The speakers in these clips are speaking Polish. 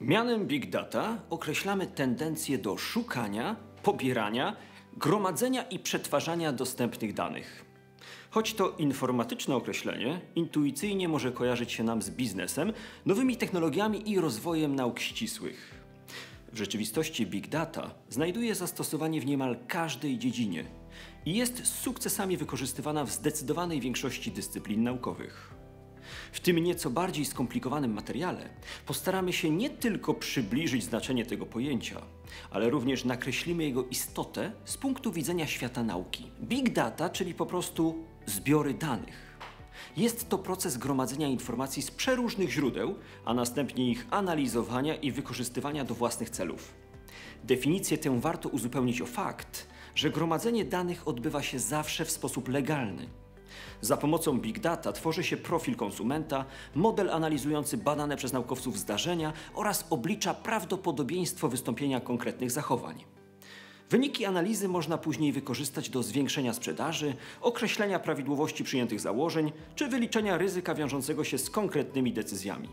Mianem Big Data określamy tendencję do szukania, pobierania, gromadzenia i przetwarzania dostępnych danych. Choć to informatyczne określenie, intuicyjnie może kojarzyć się nam z biznesem, nowymi technologiami i rozwojem nauk ścisłych. W rzeczywistości Big Data znajduje zastosowanie w niemal każdej dziedzinie i jest z sukcesami wykorzystywana w zdecydowanej większości dyscyplin naukowych. W tym nieco bardziej skomplikowanym materiale postaramy się nie tylko przybliżyć znaczenie tego pojęcia, ale również nakreślimy jego istotę z punktu widzenia świata nauki. Big Data, czyli po prostu zbiory danych. Jest to proces gromadzenia informacji z przeróżnych źródeł, a następnie ich analizowania i wykorzystywania do własnych celów. Definicję tę warto uzupełnić o fakt, że gromadzenie danych odbywa się zawsze w sposób legalny. Za pomocą Big Data tworzy się profil konsumenta, model analizujący badane przez naukowców zdarzenia oraz oblicza prawdopodobieństwo wystąpienia konkretnych zachowań. Wyniki analizy można później wykorzystać do zwiększenia sprzedaży, określenia prawidłowości przyjętych założeń czy wyliczenia ryzyka wiążącego się z konkretnymi decyzjami.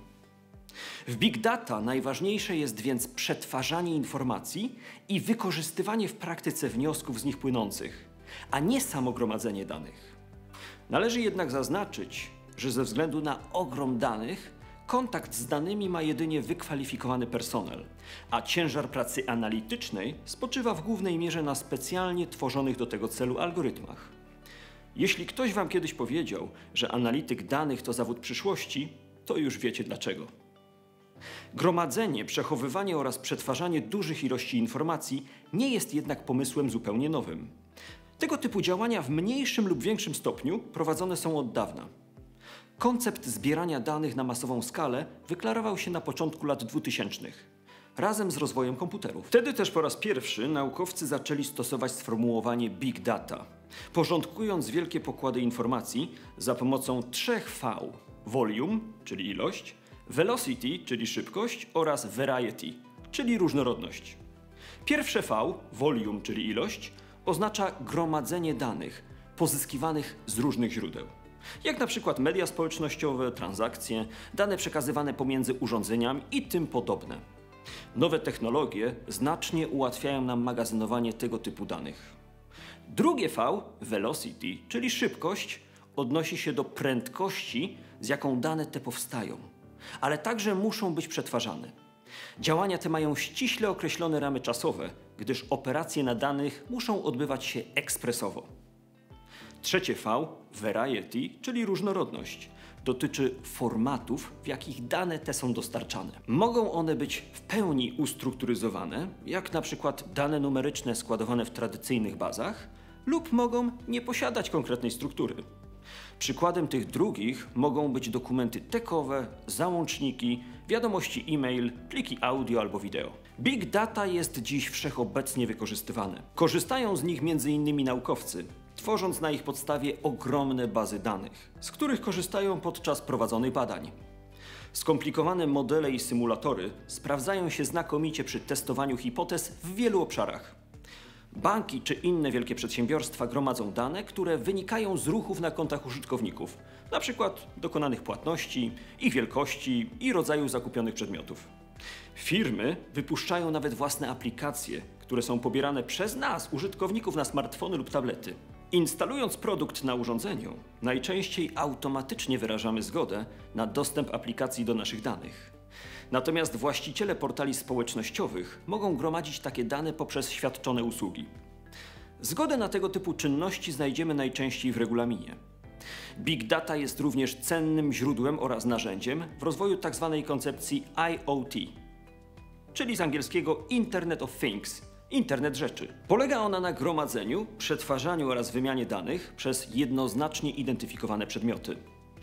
W Big Data najważniejsze jest więc przetwarzanie informacji i wykorzystywanie w praktyce wniosków z nich płynących, a nie samo gromadzenie danych. Należy jednak zaznaczyć, że ze względu na ogrom danych, kontakt z danymi ma jedynie wykwalifikowany personel, a ciężar pracy analitycznej spoczywa w głównej mierze na specjalnie tworzonych do tego celu algorytmach. Jeśli ktoś Wam kiedyś powiedział, że analityk danych to zawód przyszłości, to już wiecie dlaczego. Gromadzenie, przechowywanie oraz przetwarzanie dużych ilości informacji nie jest jednak pomysłem zupełnie nowym. Tego typu działania w mniejszym lub większym stopniu prowadzone są od dawna. Koncept zbierania danych na masową skalę wyklarował się na początku lat 2000, razem z rozwojem komputerów. Wtedy też po raz pierwszy naukowcy zaczęli stosować sformułowanie Big Data, porządkując wielkie pokłady informacji za pomocą 3 V: volume, czyli ilość, velocity, czyli szybkość, oraz variety, czyli różnorodność. Pierwsze V, volume, czyli ilość, oznacza gromadzenie danych pozyskiwanych z różnych źródeł, jak na przykład media społecznościowe, transakcje, dane przekazywane pomiędzy urządzeniami i tym podobne. Nowe technologie znacznie ułatwiają nam magazynowanie tego typu danych. Drugie V, velocity, czyli szybkość, odnosi się do prędkości, z jaką dane te powstają, ale także muszą być przetwarzane. Działania te mają ściśle określone ramy czasowe, gdyż operacje na danych muszą odbywać się ekspresowo. Trzecie V, variety, czyli różnorodność, dotyczy formatów, w jakich dane te są dostarczane. Mogą one być w pełni ustrukturyzowane, jak na przykład dane numeryczne składowane w tradycyjnych bazach, lub mogą nie posiadać konkretnej struktury. Przykładem tych drugich mogą być dokumenty tekowe, załączniki, wiadomości e-mail, pliki audio albo wideo. Big Data jest dziś wszechobecnie wykorzystywane. Korzystają z nich m.in. naukowcy, tworząc na ich podstawie ogromne bazy danych, z których korzystają podczas prowadzonych badań. Skomplikowane modele i symulatory sprawdzają się znakomicie przy testowaniu hipotez w wielu obszarach. Banki czy inne wielkie przedsiębiorstwa gromadzą dane, które wynikają z ruchów na kontach użytkowników, np. dokonanych płatności, ich wielkości i rodzaju zakupionych przedmiotów. Firmy wypuszczają nawet własne aplikacje, które są pobierane przez nas, użytkowników, na smartfony lub tablety. Instalując produkt na urządzeniu, najczęściej automatycznie wyrażamy zgodę na dostęp aplikacji do naszych danych. Natomiast właściciele portali społecznościowych mogą gromadzić takie dane poprzez świadczone usługi. Zgodę na tego typu czynności znajdziemy najczęściej w regulaminie. Big Data jest również cennym źródłem oraz narzędziem w rozwoju tzw. koncepcji IoT, czyli z angielskiego Internet of Things, Internet Rzeczy. Polega ona na gromadzeniu, przetwarzaniu oraz wymianie danych przez jednoznacznie identyfikowane przedmioty.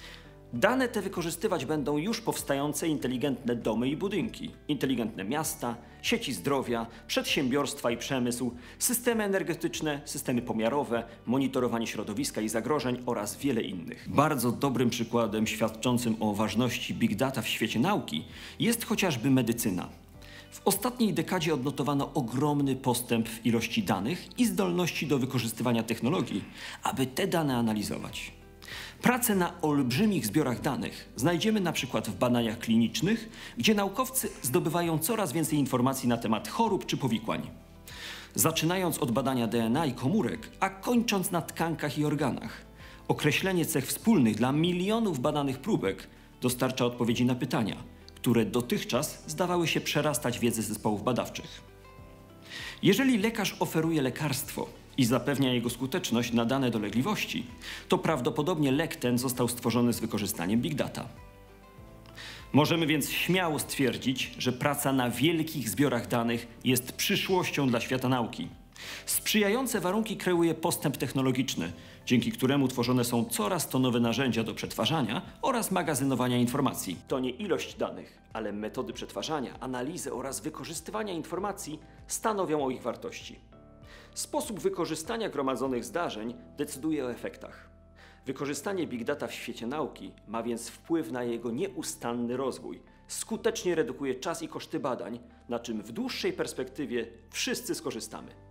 Dane te wykorzystywać będą już powstające inteligentne domy i budynki, inteligentne miasta, sieci zdrowia, przedsiębiorstwa i przemysł, systemy energetyczne, systemy pomiarowe, monitorowanie środowiska i zagrożeń oraz wiele innych. Bardzo dobrym przykładem świadczącym o ważności Big Data w świecie nauki jest chociażby medycyna. W ostatniej dekadzie odnotowano ogromny postęp w ilości danych i zdolności do wykorzystywania technologii, aby te dane analizować. Pracę na olbrzymich zbiorach danych znajdziemy na przykład w badaniach klinicznych, gdzie naukowcy zdobywają coraz więcej informacji na temat chorób czy powikłań. Zaczynając od badania DNA i komórek, a kończąc na tkankach i organach. Określenie cech wspólnych dla milionów badanych próbek dostarcza odpowiedzi na pytania, które dotychczas zdawały się przerastać wiedzę zespołów badawczych. Jeżeli lekarz oferuje lekarstwo i zapewnia jego skuteczność na dane dolegliwości, to prawdopodobnie lek ten został stworzony z wykorzystaniem big data. Możemy więc śmiało stwierdzić, że praca na wielkich zbiorach danych jest przyszłością dla świata nauki. Sprzyjające warunki kreuje postęp technologiczny, dzięki któremu tworzone są coraz to nowe narzędzia do przetwarzania oraz magazynowania informacji. To nie ilość danych, ale metody przetwarzania, analizy oraz wykorzystywania informacji stanowią o ich wartości. Sposób wykorzystania gromadzonych zdarzeń decyduje o efektach. Wykorzystanie big data w świecie nauki ma więc wpływ na jego nieustanny rozwój. Skutecznie redukuje czas i koszty badań, na czym w dłuższej perspektywie wszyscy skorzystamy.